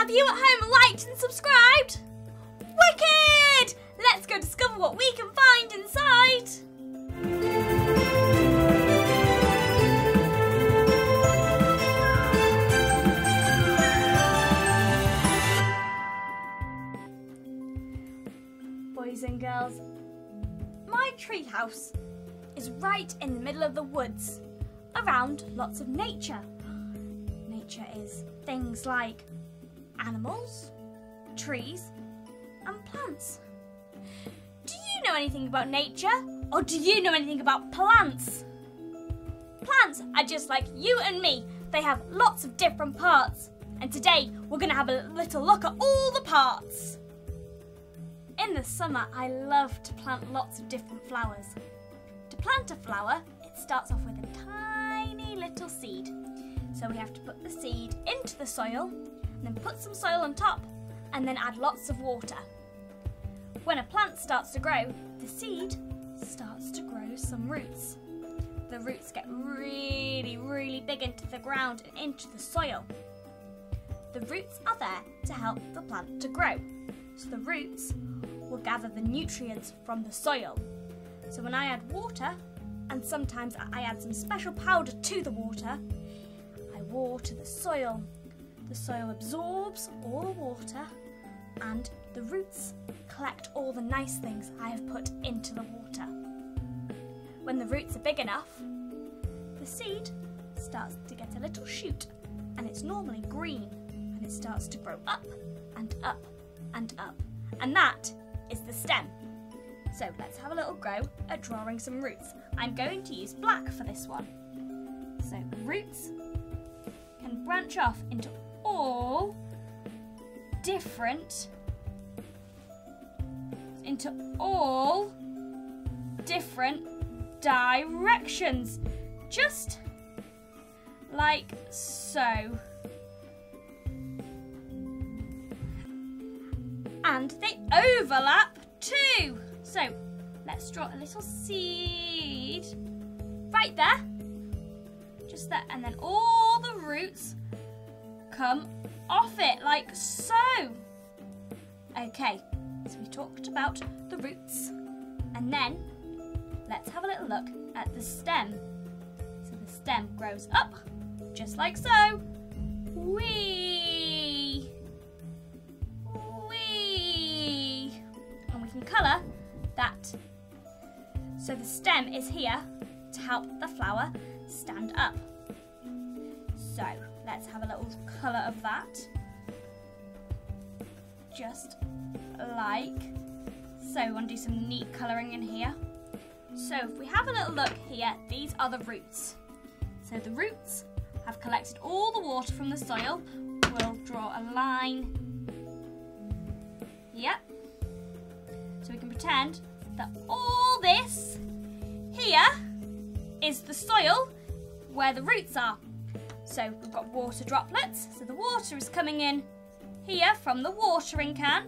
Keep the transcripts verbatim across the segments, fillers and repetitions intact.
Have you at home liked and subscribed? Wicked! Let's go discover what we can find inside. Boys and girls, my treehouse is right in the middle of the woods, around lots of nature. Nature is things like animals, trees and plants. Do you know anything about nature, or do you know anything about plants? Plants are just like you and me. They have lots of different parts, and today we're going to have a little look at all the parts. In the summer, I love to plant lots of different flowers. To plant a flower, it starts off with a tiny little seed. So we have to put the seed into the soil, and then put some soil on top, and then add lots of water. When a plant starts to grow, the seed starts to grow some roots. The roots get really, really big into the ground and into the soil. The roots are there to help the plant to grow. So the roots will gather the nutrients from the soil. So when I add water, and sometimes I add some special powder to the water, I water the soil. The soil absorbs all the water, and the roots collect all the nice things I have put into the water. When the roots are big enough, the seed starts to get a little shoot, and it's normally green, and it starts to grow up and up and up, and that is the stem. So let's have a little go at drawing some roots. I'm going to use black for this one. So roots can branch off into all different into all different directions, just like so. And they overlap too. So let's draw a little seed right there, just there, and then all the roots come off it like so. Okay, so we talked about the roots, and then let's have a little look at the stem. So the stem grows up just like so. Whee! Whee! And we can colour that. So the stem is here to help the flower stand up. So let's have a little colour of that. Just like so. We want to do some neat colouring in here. So if we have a little look here, these are the roots. So the roots have collected all the water from the soil. We'll draw a line here. So we can pretend that all this here is the soil where the roots are. So we've got water droplets. So the water is coming in here from the watering can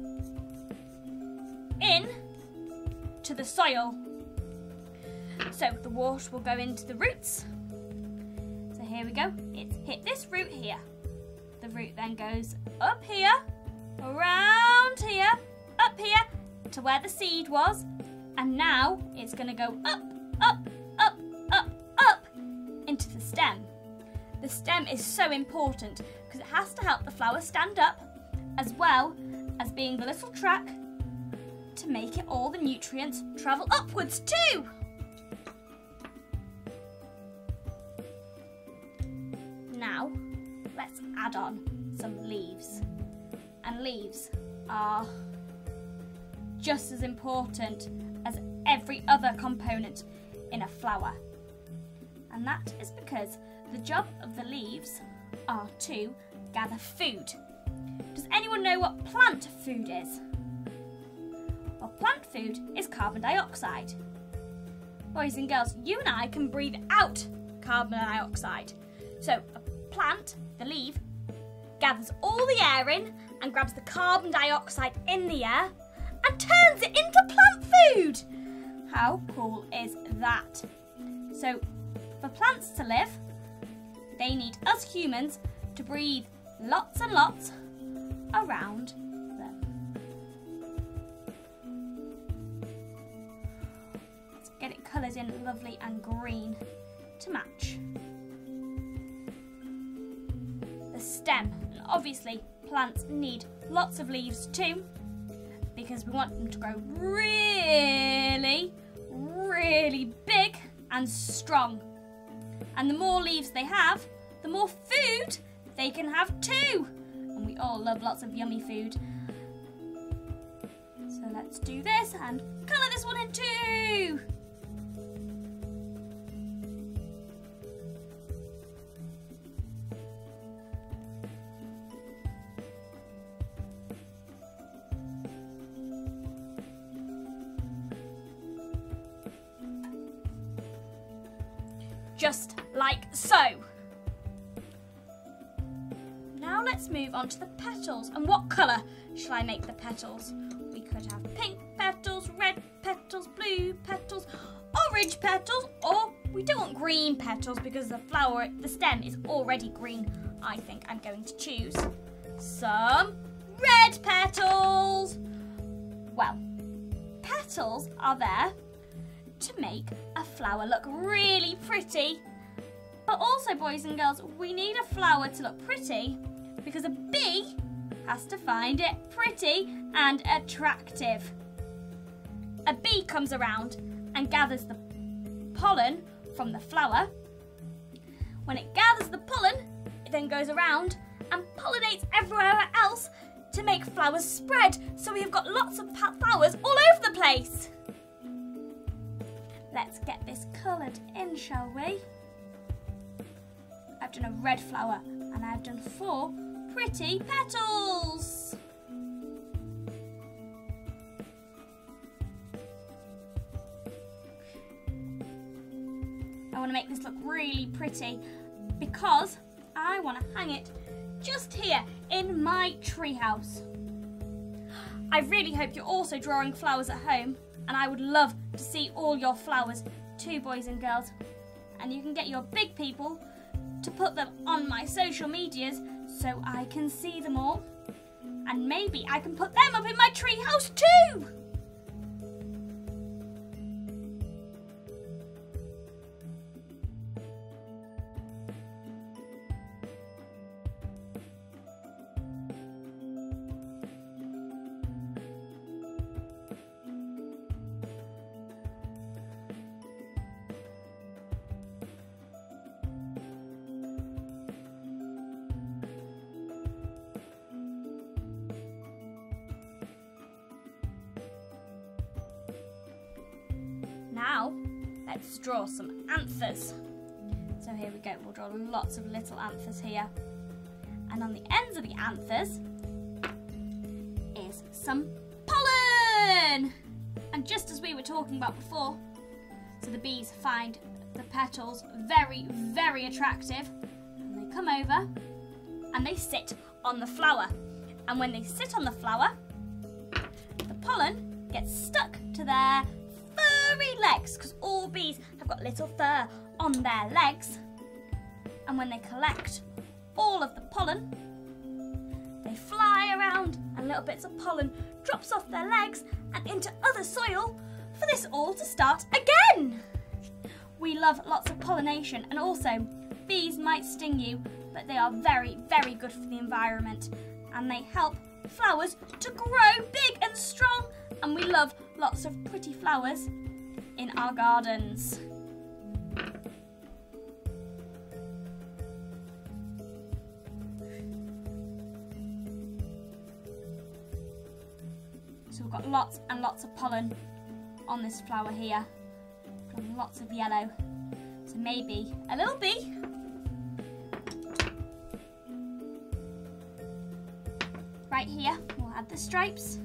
in to the soil. So the water will go into the roots. So here we go. It's hit this root here. The root then goes up here, around here, up here to where the seed was, and now it's going to go up, up, up, up, up into the stem. The stem is so important because it has to help the flower stand up, as well as being the little track to make it all the nutrients travel upwards too. Now let's add on some leaves, and leaves are just as important as every other component in a flower, and that is because the job of the leaves are to gather food. Does anyone know what plant food is? Well, plant food is carbon dioxide. Boys and girls, you and I can breathe out carbon dioxide. So a plant, the leaf, gathers all the air in and grabs the carbon dioxide in the air and turns it into plant food. How cool is that? So for plants to live, they need us humans to breathe lots and lots around them. Let's get it coloured in lovely and green to match. The stem, and obviously plants need lots of leaves too, because we want them to grow really, really big and strong. And the more leaves they have, the more food they can have too. And we all love lots of yummy food. So let's do this and colour this one in too. Just like so. Now let's move on to the petals. And what colour shall I make the petals? We could have pink petals, red petals, blue petals, orange petals, or we don't want green petals because the flower, the stem is already green. I think I'm going to choose some red petals. Well, petals are there to make a flower look really pretty. But also, boys and girls, we need a flower to look pretty because a bee has to find it pretty and attractive. A bee comes around and gathers the pollen from the flower. When it gathers the pollen, it then goes around and pollinates everywhere else to make flowers spread. So we have got lots of flowers all over the place. Let's get this coloured in, shall we? I've done a red flower and I've done four pretty petals. I want to make this look really pretty because I want to hang it just here in my treehouse. I really hope you're also drawing flowers at home, and I would love to see all your flowers too, boys and girls. And you can get your big people to put them on my social medias so I can see them all. And maybe I can put them up in my treehouse too. Now, let's draw some anthers. So here we go, we'll draw lots of little anthers here. And on the ends of the anthers is some pollen. And just as we were talking about before, so the bees find the petals very, very attractive. And they come over and they sit on the flower. And when they sit on the flower, the pollen gets stuck to their furry legs, because all bees have got little fur on their legs. And when they collect all of the pollen, they fly around and little bits of pollen drops off their legs and into other soil for this all to start again. We love lots of pollination, and also bees might sting you, but they are very, very good for the environment, and they help flowers to grow big and strong, and we love lots of pretty flowers in our gardens. So we've got lots and lots of pollen on this flower here, and lots of yellow, so maybe a little bee right here. We'll add the stripes.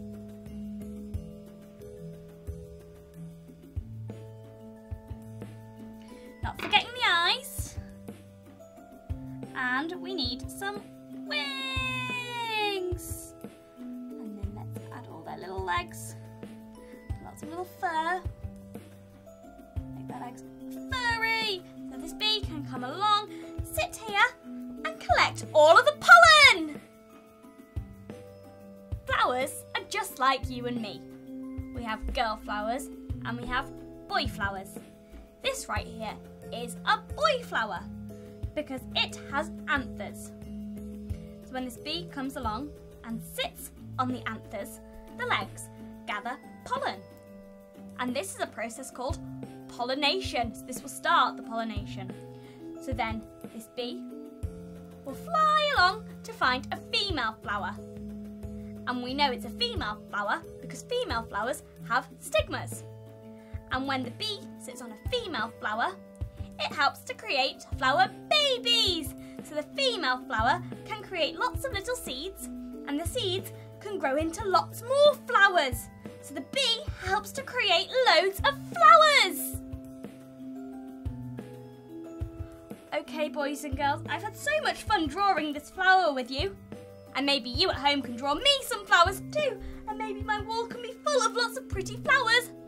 Not forgetting the eyes. And we need some wings. And then let's add all their little legs. Lots of little fur. Make their legs furry. So this bee can come along, sit here and collect all of the pollen. flowers are just like you and me. We have girl flowers and we have boy flowers. This right here is a boy flower because it has anthers. So when this bee comes along and sits on the anthers, the legs gather pollen. And this is a process called pollination. So this will start the pollination. So then this bee will fly along to find a female flower. And we know it's a female flower because female flowers have stigmas. And when the bee sits on a female flower, it helps to create flower babies. So the female flower can create lots of little seeds, and the seeds can grow into lots more flowers. So the bee helps to create loads of flowers. Okay, boys and girls, I've had so much fun drawing this flower with you. And maybe you at home can draw me some flowers too. And maybe my wall can be full of lots of pretty flowers.